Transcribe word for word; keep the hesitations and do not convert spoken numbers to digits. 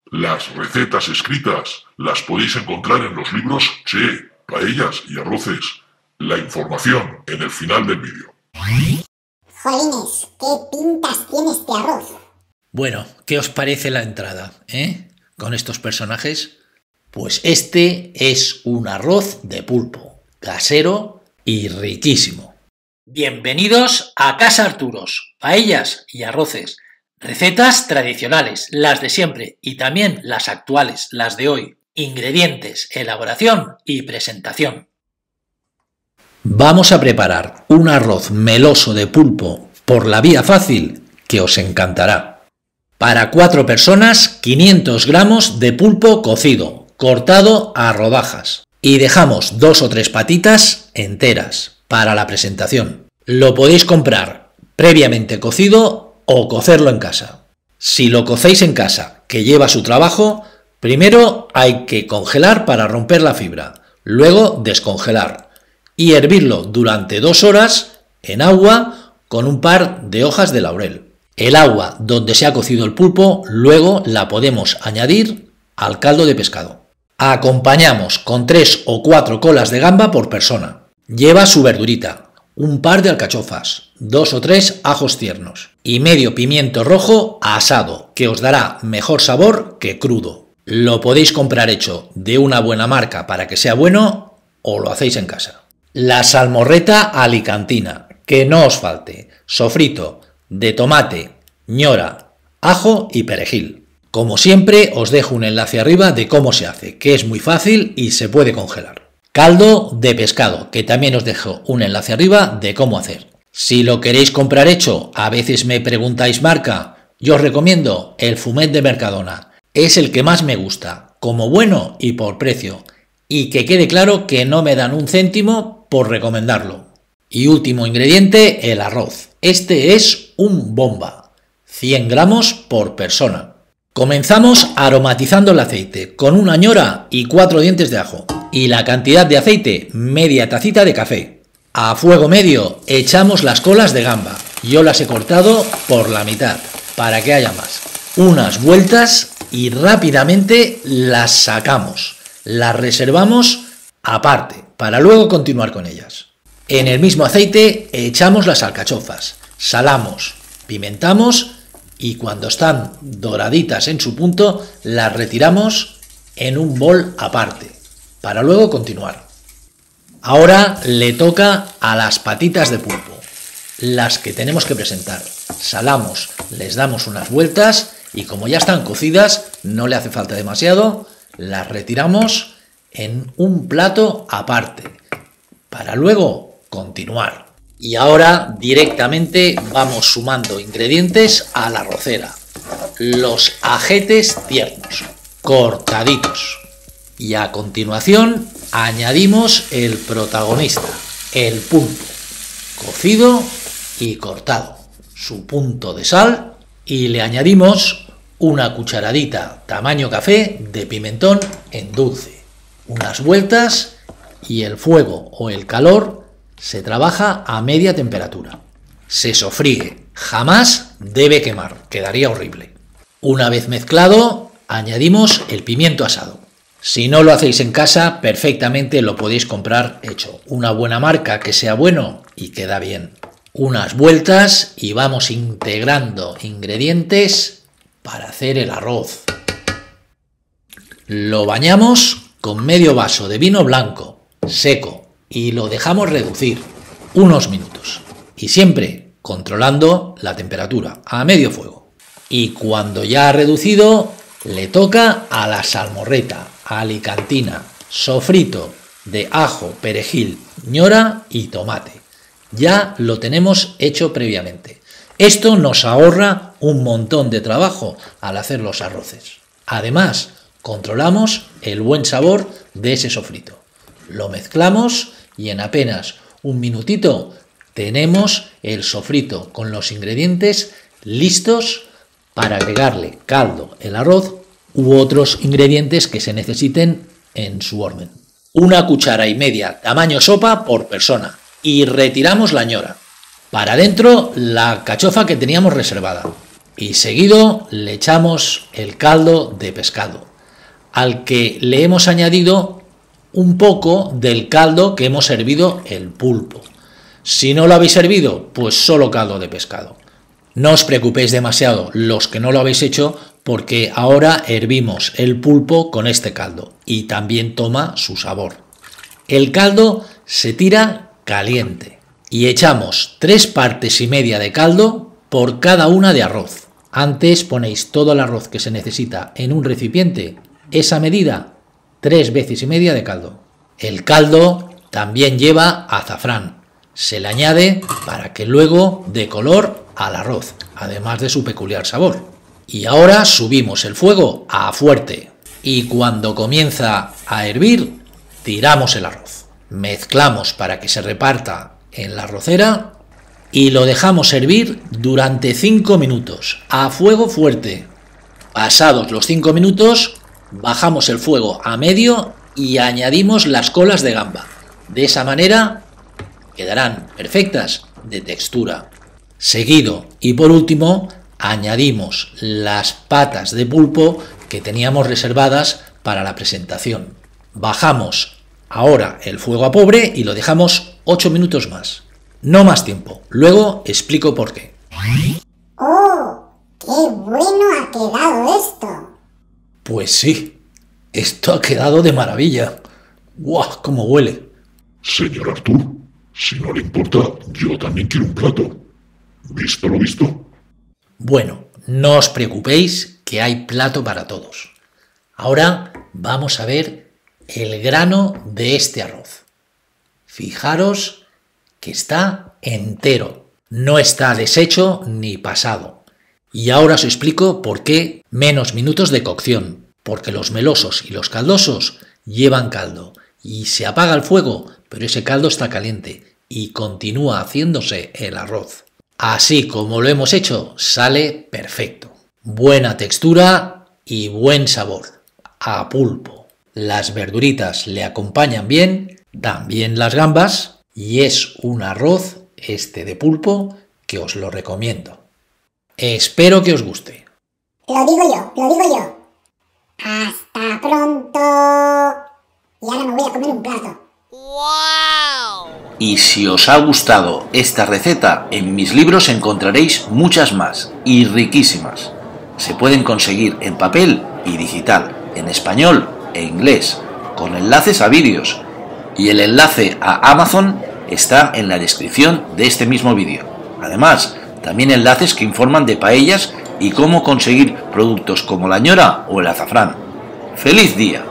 Las recetas escritas las podéis encontrar en los libros Che, Paellas y Arroces. La información en el final del vídeo. Jolines, ¿qué pintas tiene este arroz? Bueno, ¿qué os parece la entrada, eh? Con estos personajes. Pues este es un arroz de pulpo, casero y riquísimo. Bienvenidos a Casa Arturos, paellas y arroces. Recetas tradicionales, las de siempre y también las actuales, las de hoy. Ingredientes, elaboración y presentación. Vamos a preparar un arroz meloso de pulpo por la vía fácil que os encantará. Para cuatro personas, quinientos gramos de pulpo cocido, cortado a rodajas. Y dejamos dos o tres patitas enteras para la presentación. Lo podéis comprar previamente cocido o cocerlo en casa. Si lo cocéis en casa, que lleva su trabajo, primero hay que congelar para romper la fibra, luego descongelar y hervirlo durante dos horas en agua con un par de hojas de laurel. El agua donde se ha cocido el pulpo luego la podemos añadir al caldo de pescado. Acompañamos con tres o cuatro colas de gamba por persona. Lleva su verdurita, un par de alcachofas, dos o tres ajos tiernos y medio pimiento rojo asado, que os dará mejor sabor que crudo. Lo podéis comprar hecho de una buena marca para que sea bueno o lo hacéis en casa. La salmorreta alicantina, que no os falte, sofrito de tomate, ñora, ajo y perejil. Como siempre os dejo un enlace arriba de cómo se hace, que es muy fácil y se puede congelar. Caldo de pescado, que también os dejo un enlace arriba de cómo hacer. Si lo queréis comprar hecho, a veces me preguntáis marca, yo os recomiendo el Fumet de Mercadona. Es el que más me gusta, como bueno y por precio. Y que quede claro que no me dan un céntimo por recomendarlo. Y último ingrediente, el arroz. Este es un bomba, cien gramos por persona. Comenzamos aromatizando el aceite con una ñora y cuatro dientes de ajo. Y la cantidad de aceite, media tacita de café. A fuego medio echamos las colas de gamba. Yo las he cortado por la mitad para que haya más. Unas vueltas y rápidamente las sacamos. Las reservamos aparte para luego continuar con ellas. En el mismo aceite echamos las alcachofas, salamos, pimentamos y cuando están doraditas en su punto las retiramos en un bol aparte para luego continuar. Ahora le toca a las patitas de pulpo, las que tenemos que presentar. Salamos, les damos unas vueltas y como ya están cocidas, no le hace falta demasiado, las retiramos en un plato aparte para luego continuar. Y ahora directamente vamos sumando ingredientes a la arrocera. Los ajetes tiernos, cortaditos. Y a continuación añadimos el protagonista, el pulpo, cocido y cortado. Su punto de sal y le añadimos una cucharadita tamaño café de pimentón en dulce. Unas vueltas y el fuego o el calor se trabaja a media temperatura. Se sofríe, jamás debe quemar, quedaría horrible. Una vez mezclado, añadimos el pimiento asado. Si no lo hacéis en casa, perfectamente lo podéis comprar hecho. Una buena marca que sea bueno y queda bien. Unas vueltas y vamos integrando ingredientes para hacer el arroz. Lo bañamos con medio vaso de vino blanco, seco, y lo dejamos reducir unos minutos. Y siempre controlando la temperatura a medio fuego. Y cuando ya ha reducido, le toca a la salmorreta alicantina, sofrito de ajo, perejil, ñora y tomate. Ya lo tenemos hecho previamente. Esto nos ahorra un montón de trabajo al hacer los arroces. Además, controlamos el buen sabor de ese sofrito. Lo mezclamos y en apenas un minutito tenemos el sofrito con los ingredientes listos para agregarle caldo, el arroz u otros ingredientes que se necesiten en su orden. Una cuchara y media tamaño sopa por persona y retiramos la ñora. Para adentro la alcachofa que teníamos reservada. Y seguido le echamos el caldo de pescado, al que le hemos añadido un poco del caldo que hemos servido el pulpo. Si no lo habéis servido, pues solo caldo de pescado. No os preocupéis demasiado los que no lo habéis hecho, porque ahora hervimos el pulpo con este caldo y también toma su sabor. El caldo se tira caliente y echamos tres partes y media de caldo por cada una de arroz. Antes ponéis todo el arroz que se necesita en un recipiente, esa medida, tres veces y media de caldo. El caldo también lleva azafrán. Se le añade para que luego dé color al arroz, además de su peculiar sabor. Y ahora subimos el fuego a fuerte y cuando comienza a hervir, tiramos el arroz. Mezclamos para que se reparta en la arrocera y lo dejamos hervir durante cinco minutos a fuego fuerte. Pasados los cinco minutos, bajamos el fuego a medio y añadimos las colas de gamba. De esa manera quedarán perfectas de textura. Seguido y por último, añadimos las patas de pulpo que teníamos reservadas para la presentación. Bajamos ahora el fuego a pobre y lo dejamos ocho minutos más. No más tiempo. Luego explico por qué. ¡Oh! ¡Qué bueno ha quedado esto! Pues sí, esto ha quedado de maravilla. ¡Guau! ¡Cómo huele! Señor Artur, si no le importa, yo también quiero un plato. ¿Visto lo visto? Bueno, no os preocupéis que hay plato para todos. Ahora vamos a ver el grano de este arroz. Fijaros que está entero, no está deshecho ni pasado. Y ahora os explico por qué menos minutos de cocción, porque los melosos y los caldosos llevan caldo y se apaga el fuego, pero ese caldo está caliente y continúa haciéndose el arroz. Así como lo hemos hecho, sale perfecto. Buena textura y buen sabor. A pulpo. Las verduritas le acompañan bien, también las gambas, y es un arroz este de pulpo que os lo recomiendo. Espero que os guste. Lo digo yo, lo digo yo. Hasta pronto. Y ahora me voy a comer un plato. Y si os ha gustado esta receta, en mis libros encontraréis muchas más y riquísimas. Se pueden conseguir en papel y digital, en español e inglés, con enlaces a vídeos. Y el enlace a Amazon está en la descripción de este mismo vídeo. Además, también enlaces que informan de paellas y cómo conseguir productos como la ñora o el azafrán. ¡Feliz día!